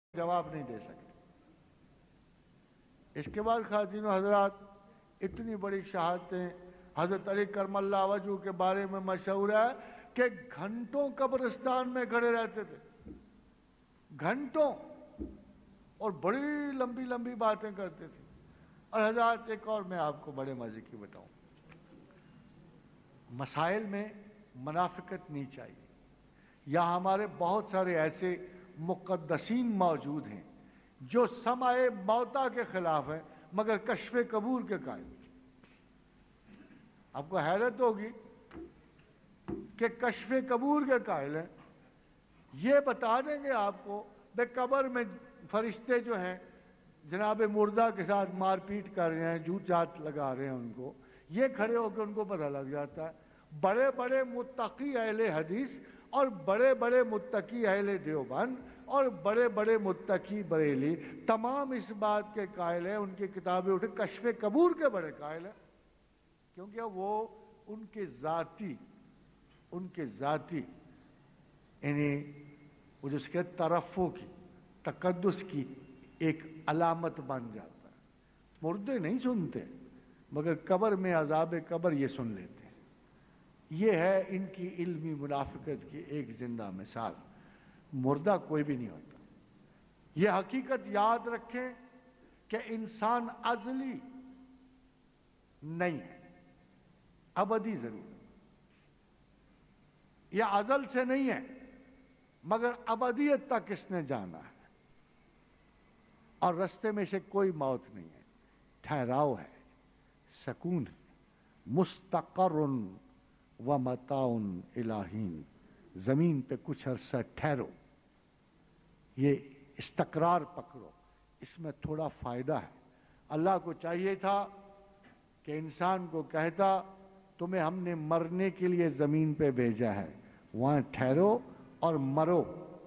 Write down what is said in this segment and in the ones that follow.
جواب نہیں دے سکتے۔ اس کے بعد خواتین و حضرات، اتنی بڑی شہادتیں حضرت علی کرم اللہ وجہہ کے بارے میں مشہور ہے کہ گھنٹوں قبرستان میں کھڑے رہتے تھے، گھنٹوں، اور بڑی لمبی لمبی باتیں کرتے تھے۔ اور حضرات ایک اور میں آپ کو بڑے مزے کی بتاؤں، مسائل میں منافقت نہیں چاہیے۔ یہاں ہمارے بہت سارے ایسے مقدسین موجود ہیں جو سمع موتا کے خلاف ہیں مگر کشف قبور کے قائل۔ آپ کو حیرت ہوگی کہ کشف قبور کے قائل ہیں، یہ بتا دیں گے آپ کو بے قبر میں فرشتے جو ہیں جناب مردہ کے ساتھ مار پیٹ کر رہے ہیں، جھوٹ جات لگا رہے ہیں ان کو، یہ کھڑے ہو کے ان کو پتہ لگ جاتا ہے۔ بڑے بڑے متقی اہل حدیث اور بڑے بڑے متقی اہل دیوبند اور بڑے بڑے متقی بریلی تمام اس بات کے قائل ہیں، ان کی کتابیں اٹھے کشف قبور کے بڑے قائل ہیں، کیونکہ وہ ان کے ذاتی یعنی وہ جس کے ترفع کی، تقدس کی ایک علامت بن جاتا ہے۔ مردے نہیں سنتے مگر قبر میں عذاب قبر یہ سن لیتے ہیں۔ یہ ہے ان کی علمی منافقت کی ایک زندہ مثال۔ مردہ کوئی بھی نہیں ہوتا۔ یہ حقیقت یاد رکھیں کہ انسان ازلی نہیں ہے، ابدی ضرور ہے۔ یہ ازل سے نہیں ہے مگر ابدیت تک اس نے جانا ہے، اور رستے میں سے کوئی موت نہیں ہے، ٹھہراؤ ہے، سکون ہے، مستقر و متاع الہین، زمین پہ کچھ عرصہ ٹھہرو، یہ استقرار پکڑو، اس میں تھوڑا فائدہ ہے۔ اللہ کو چاہیے تھا کہ انسان کو کہتا تمہیں ہم نے مرنے کے لیے زمین پہ بھیجا ہے، وہاں ٹھہرو اور مرو،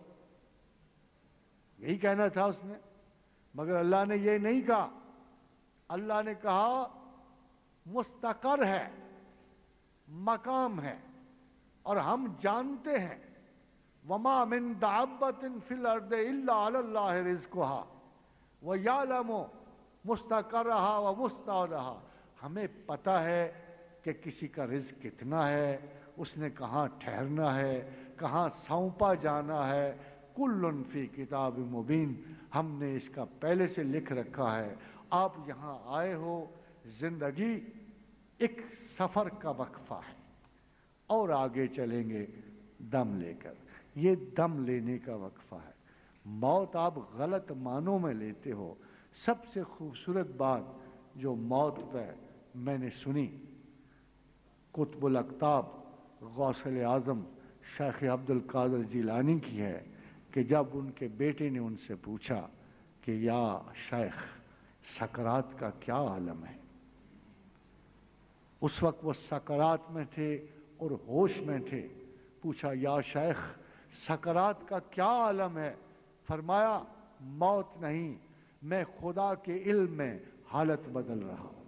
یہی کہنا تھا اس نے، مگر اللہ نے یہ نہیں کہا۔ اللہ نے کہا مستقر ہے، مقام ہے، اور ہم جانتے ہیں وَمَا مِن دَابَّةٍ فِي الْأَرْضِ إِلَّا عَلَى اللَّهِ رِزْقُهَا وَيَعْلَمُ مُسْتَقَرَّهَا وَمُسْتَوْدَعَهَا۔ ہمیں پتہ ہے کہ کسی کا رزق کتنا ہے، اس نے کہاں ٹھہرنا ہے، کہاں سونپا جانا ہے، کُلٌّ فِی کتاب مبین، ہم نے اس کا پہلے سے لکھ رکھا ہے۔ آپ یہاں آئے ہو، زندگی ایک سفر کا وقفہ ہے، اور آگے چلیں گے دم لے کر، یہ دم لینے کا وقفہ ہے۔ موت آپ غلط معنوں میں لیتے ہو۔ سب سے خوبصورت بات جو موت پہ میں نے سنی قطب الاقطاب غوث اعظم شیخ عبد القادر جیلانی کی ہے کہ جب ان کے بیٹے نے ان سے پوچھا کہ یا شیخ سکرات کا کیا عالم ہے، اس وقت وہ سکرات میں تھے اور ہوش میں تھے، پوچھا یا شیخ سکرات کا کیا عالم ہے، فرمایا موت نہیں، میں خدا کے علم میں حالت بدل رہا ہوں۔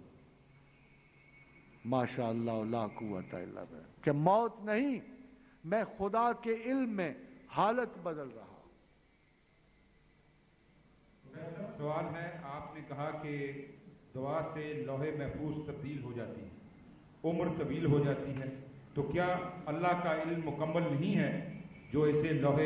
ماشاء اللہ لا قوت الا باللہ، کہ موت نہیں، میں خدا کے علم میں حالت بدل رہا ہوں۔ سوال ہے، آپ نے کہا کہ دعا سے لوح محفوظ تبدیل ہو جاتی ہے، عمر طویل ہو جاتی ہے، تو کیا اللہ کا علم مکمل نہیں ہے جو اسے لوح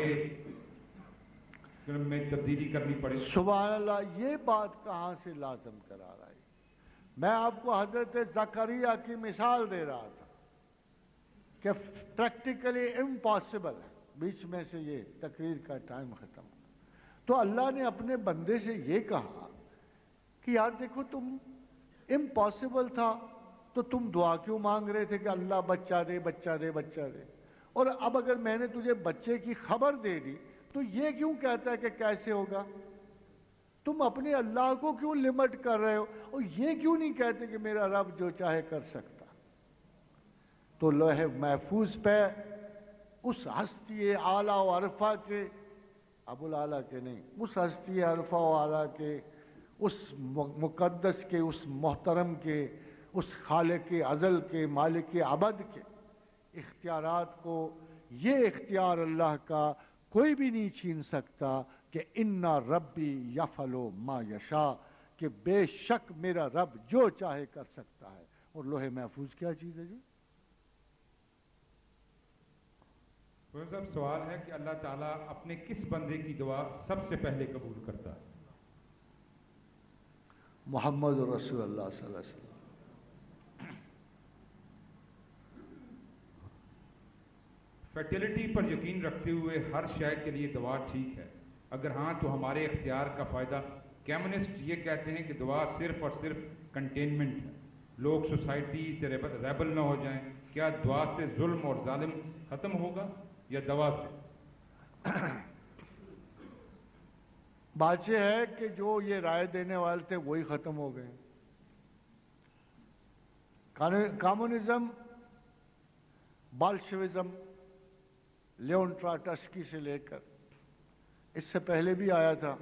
میں تبدیلی کرنی پڑے؟ سبحان اللہ، یہ بات کہاں سے لازم کرا رہا ہے؟ میں آپ کو حضرت زکریا کی مثال دے رہا تھا کہ پریکٹیکلی امپاسبل ہے۔ بیچ میں سے یہ تقریر کا ٹائم ختم ہو، تو اللہ نے اپنے بندے سے یہ کہا کہ یار دیکھو تم امپاسبل تھا تو تم دعا کیوں مانگ رہے تھے کہ اللہ بچہ دے بچہ دے بچہ دے، اور اب اگر میں نے تجھے بچے کی خبر دے دی تو یہ کیوں کہتا ہے کہ کیسے ہوگا؟ تم اپنے اللہ کو کیوں لمٹ کر رہے ہو، اور یہ کیوں نہیں کہتے کہ میرا رب جو چاہے کر سکتا؟ تو لوح محفوظ پہ اس ہستی اعلیٰ و عرفہ کے، ابو الاعلیٰ کے نہیں، اس ہستی عرفہ و اعلیٰ کے، اس مقدس کے، اس محترم کے، اس خالق ازل کے، مالک ابد کے اختیارات کو، یہ اختیار اللہ کا کوئی بھی نہیں چھین سکتا کہ انا ربی یفعلو ما یشا، کہ بے شک میرا رب جو چاہے کر سکتا ہے۔ اور لوح محفوظ کیا چیز ہے جی؟ صاحب سوال ہے کہ اللہ تعالیٰ اپنے کس بندے کی دعا سب سے پہلے قبول کرتا ہے؟ محمد رسول اللہ صلی اللہ علیہ وسلم۔ فرٹیلٹی پر یقین رکھتے ہوئے ہر شے کے لیے دعا ٹھیک ہے؟ اگر ہاں تو ہمارے اختیار کا فائدہ؟ کمیونسٹ یہ کہتے ہیں کہ دعا صرف اور صرف کنٹینمنٹ ہے، لوگ سوسائٹی سے ریبل نہ ہو جائیں۔ کیا دعا سے ظلم اور ظالم ختم ہوگا یا دعا سے؟ بات یہ ہے کہ جو یہ رائے دینے والے تھے وہی ختم ہو گئے۔ کمیونزم، بالشوزم، لیون ٹراٹسکی سے لے کر اس سے پہلے بھی آیا تھا۔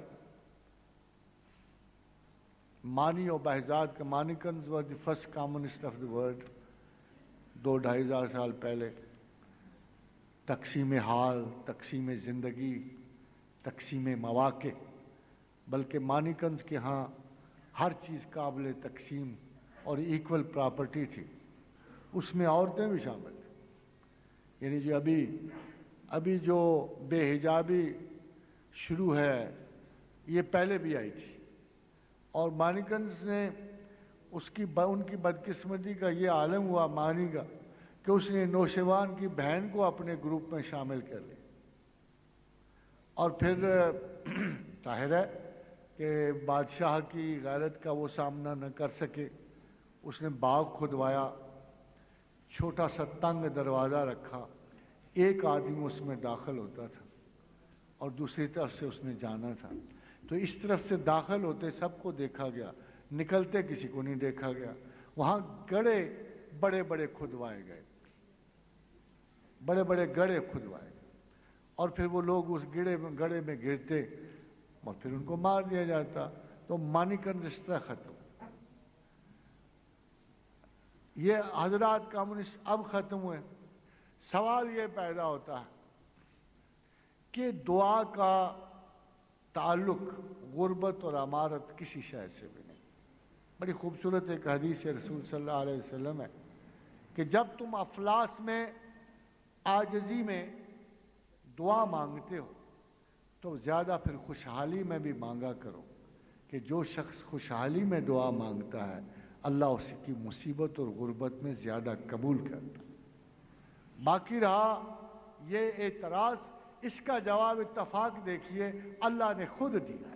مانی اور بہزاد کا مانیکنز ور the first communist of the world, 2-2.5 سال پہلے۔ تقسیم حال، تقسیم زندگی، تقسیم مواقع، بلکہ مانیکنز کے ہاں ہر چیز قابل تقسیم اور ایکول پراپرٹی تھی، اس میں عورتیں بھی شامل تھیں۔ یعنی جو ابھی جو بے حجابی شروع ہے یہ پہلے بھی آئی تھی، اور مانیکنز نے ان کی بدقسمتی کا یہ عالم ہوا مانی کا کہ اس نے نوشیوان کی بہن کو اپنے گروپ میں شامل کر لیا، اور پھر ظاہر ہے کہ بادشاہ کی غیرت کا وہ سامنا نہ کر سکے، اس نے باغ کھدوایا، چھوٹا سا تنگ دروازہ رکھا، ایک آدمی اس میں داخل ہوتا تھا اور دوسری طرف سے اس نے جانا تھا، تو اس طرف سے داخل ہوتے سب کو دیکھا گیا، نکلتے کسی کو نہیں دیکھا گیا۔ وہاں گڑھے بڑے بڑے کھدوائے گئے، بڑے بڑے گڑھے کھدوائے گئے، اور پھر وہ لوگ اس گڑھے میں گرتے اور پھر ان کو مار دیا جاتا۔ تو مانیکنز اس طرح ختم۔ یہ حضرات کمیونسٹ اب ختم ہوئے۔ سوال یہ پیدا ہوتا ہے کہ دعا کا تعلق غربت اور امارت کسی شے سے بھی نہیں۔ بڑی خوبصورت ایک حدیث رسول صلی اللہ علیہ وسلم ہے کہ جب تم افلاس میں، عاجزی میں دعا مانگتے ہو تو زیادہ پھر خوشحالی میں بھی مانگا کرو، کہ جو شخص خوشحالی میں دعا مانگتا ہے اللہ اس کی مصیبت اور غربت میں زیادہ قبول کرتا ہے۔ باقی رہا یہ اعتراض، اس کا جواب اتفاق دیکھیے اللہ نے خود دیا ہے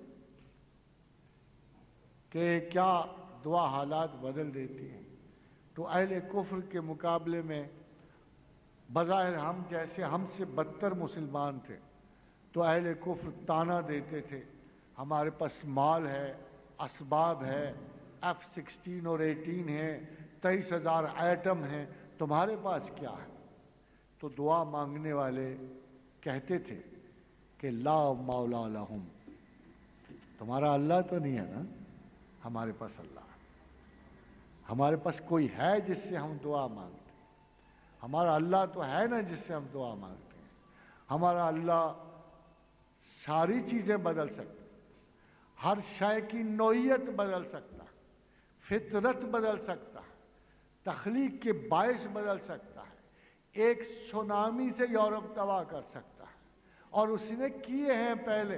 کہ کیا دعا حالات بدل دیتی ہیں۔ تو اہل کفر کے مقابلے میں بظاہر ہم سے بدتر مسلمان تھے، تو اہل کفر تانا دیتے تھے، ہمارے پاس مال ہے، اسباب ہے، F-16 اور 18 ہیں، 23,000 ایٹم ہیں، تمہارے پاس کیا ہے؟ تو دعا مانگنے والے کہتے تھے کہ لا مولا لہم، تمہارا اللہ تو نہیں ہے نا، ہمارے پاس اللہ ہے، ہمارے پاس کوئی ہے جس سے ہم دعا مانگتے ہیں، ہمارا اللہ تو ہے نا جس سے ہم دعا مانگتے ہیں، ہمارا اللہ ساری چیزیں بدل سکتا ہے، ہر شے کی نوعیت بدل سکتا ہے، فطرت بدل سکتا ہے، تخلیق کے باعث بدل سکتا ہے، ایک سونامی سے یورپ تباہ کر سکتا ہے، اور اس نے کیے ہیں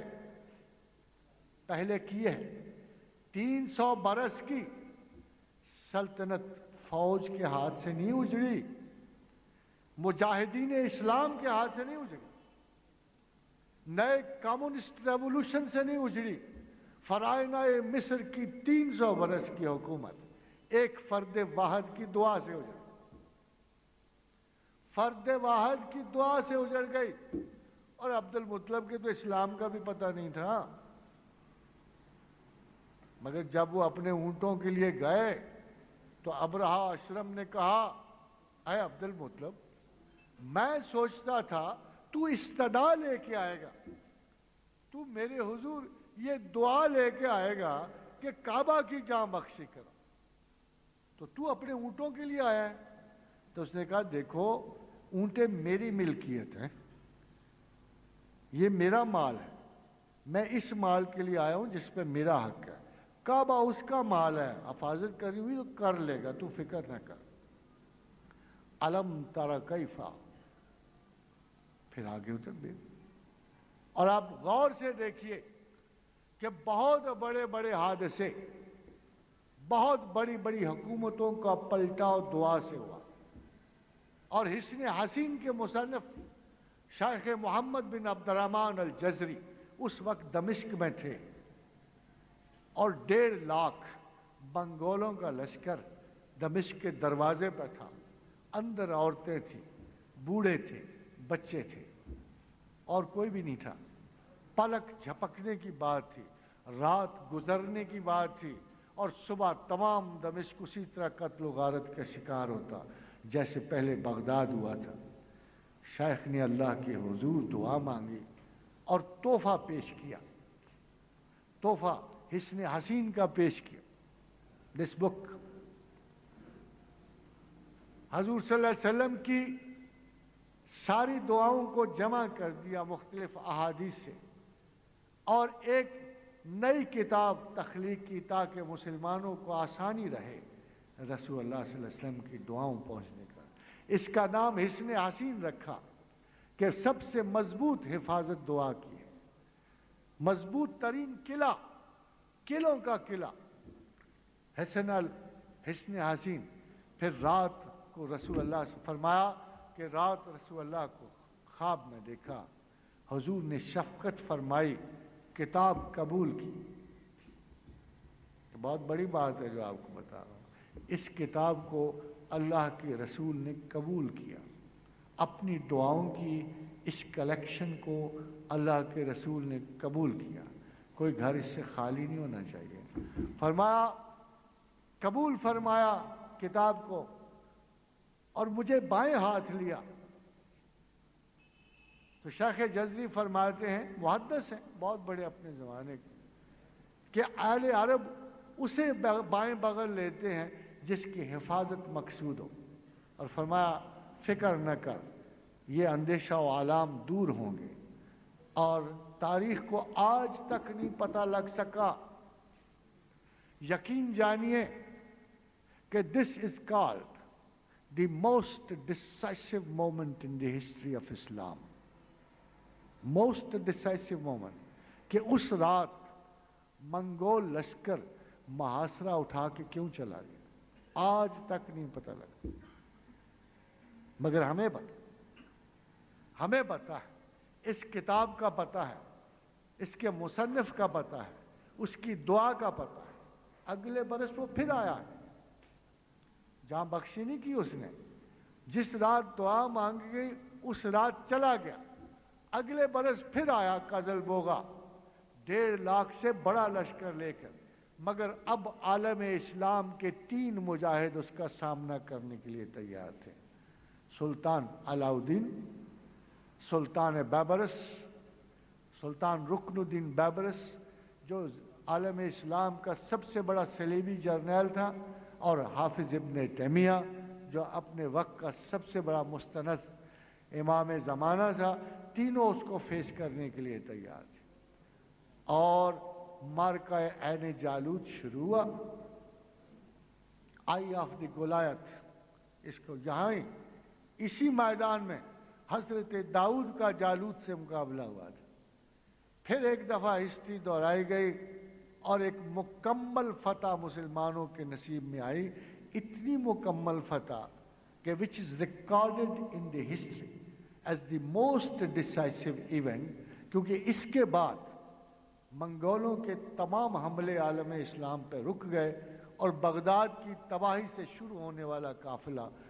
پہلے کیے ہیں۔ 300 برس کی سلطنت فوج کے ہاتھ سے نہیں اجڑی، مجاہدین اسلام کے ہاتھ سے نہیں اجڑی، نئے کمیونسٹ ریولوشن سے نہیں اجڑی، فرائض مصر کی 300 برس کی حکومت ایک فرد واحد کی دعا سے اجڑ گئی، فرد واحد کی دعا سے اجڑ گئی۔ اور عبد المطلب کے تو اسلام کا بھی پتہ نہیں تھا، مگر جب وہ اپنے اونٹوں کے لیے گئے تو ابرہہ اشرم نے کہا اے عبد المطلب، میں سوچتا تھا تو استدعا لے کے آئے گا، تو میرے حضور یہ دعا لے کے آئے گا کہ کعبہ کی جاں بخشی کرو، تو اپنے اونٹوں کے لیے آیا ہے۔ تو اس نے کہا دیکھو اونٹیں میری ملکیت ہیں، یہ میرا مال ہے، میں اس مال کے لیے آیا ہوں جس پہ میرا حق ہے، کعبہ اس کا مال ہے، حفاظت کری ہوئی تو کر لے گا، تو فکر نہ کر۔ الم تر کیفا، پھر آگے اتر دے۔ اور آپ غور سے دیکھیے کہ بہت بڑے بڑے حادثے، بہت بڑی بڑی حکومتوں کا پلٹاؤ دعا سے ہوا۔ اور حسن حسین کے مصنف شیخ محمد بن عبد الرحمن الجزری اس وقت دمشق میں تھے، اور 1.5 لاکھ منگولوں کا لشکر دمشق کے دروازے پہ تھا، اندر عورتیں تھیں، بوڑھے تھے، بچے تھے، اور کوئی بھی نہیں تھا۔ پلک جھپکنے کی بات تھی، رات گزرنے کی بات تھی، اور صبح تمام دمشق اسی طرح قتل و غارت کا شکار ہوتا جیسے پہلے بغداد ہوا تھا۔ شیخ نے اللہ کے حضور دعا مانگی اور تحفہ پیش کیا، تحفہ حسن حسین کا پیش کیا۔ دس بک حضور صلی اللہ علیہ وسلم کی ساری دعاؤں کو جمع کر دیا مختلف احادیث سے، اور ایک نئی کتاب تخلیق کی تاکہ مسلمانوں کو آسانی رہے رسول اللہ صلی اللہ علیہ وسلم کی دعاؤں پہنچنے کا۔ اس کا نام حسن حسین رکھا کہ سب سے مضبوط حفاظت دعا کی ہے، مضبوط ترین قلعہ، قلعوں کا قلعہ حسن حسین۔ پھر رات کو رسول اللہ سے فرمایا کہ رات رسول اللہ کو خواب میں دیکھا، حضور نے شفقت فرمائی، کتاب قبول کی۔ تو بہت بڑی بات ہے جو آپ کو بتا رہا ہوں، اس کتاب کو اللہ کے رسول نے قبول کیا، اپنی دعاؤں کی اس کلیکشن کو اللہ کے رسول نے قبول کیا۔ کوئی گھر اس سے خالی نہیں ہونا چاہیے۔ فرمایا قبول فرمایا کتاب کو، اور مجھے بائیں ہاتھ لیا۔ تو شیخ جزری فرماتے ہیں، محدث ہیں بہت بڑے اپنے زمانے کے، کہ اہل عرب اسے بائیں بغل لیتے ہیں جس کی حفاظت مقصود ہو، اور فرمایا فکر نہ کر، یہ اندیشہ و آلام دور ہوں گے۔ اور تاریخ کو آج تک نہیں پتہ لگ سکا، یقین جانیے کہ this is called the most decisive moment in the history of Islam, most decisive moment, کہ اس رات منگول لشکر محاصرہ اٹھا کے کیوں چلا گیا، آج تک نہیں پتہ لگا، مگر ہمیں پتہ ہے، اس کتاب کا پتہ ہے، اس کے مصنف کا پتہ ہے، اس کی دعا کا پتہ ہے۔ اگلے برس وہ پھر آیا ہے، جہاں بخشی نہیں کی اس نے، جس رات دعا مانگی گئی اس رات چلا گیا، اگلے برس پھر آیا قزل بوغا 1.5 لاکھ سے بڑا لشکر لے کر، مگر اب عالم اسلام کے 3 مجاہد اس کا سامنا کرنے کے لیے تیار تھے، سلطان علاؤدین، سلطان بیبرس، سلطان رکن الدین بیبرس جو عالم اسلام کا سب سے بڑا صلیبی جرنیل تھا، اور حافظ ابن تیمیہ جو اپنے وقت کا سب سے بڑا مستنص امام زمانہ تھا، تینوں اس کو فیس کرنے کے لیے تیار تھے۔ اور مارکہ عین جالوت شروع ہوا، آئی آف دی گولایت، اس کو یہاں ہی اسی میدان میں حضرت داؤد کا جالوت سے مقابلہ ہوا تھا۔ پھر ایک دفعہ ہسٹری دہرائی گئی اور ایک مکمل فتح مسلمانوں کے نصیب میں آئی، اتنی مکمل فتح کہ which is recorded in the history as the most decisive event، کیونکہ اس کے بعد منگولوں کے تمام حملے عالم اسلام پہ رک گئے، اور بغداد کی تباہی سے شروع ہونے والا قافلہ